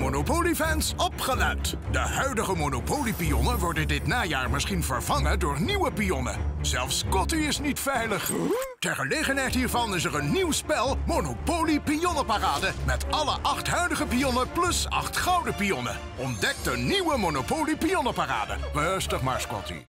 Monopoly-fans, opgelet! De huidige Monopoly-pionnen worden dit najaar misschien vervangen door nieuwe pionnen. Zelfs Scotty is niet veilig. Ter gelegenheid hiervan is er een nieuw spel, Monopoly Pionnenparade, met alle 8 huidige pionnen plus 8 gouden pionnen. Ontdek de nieuwe Monopoly Pionnenparade. Rustig maar, Scotty.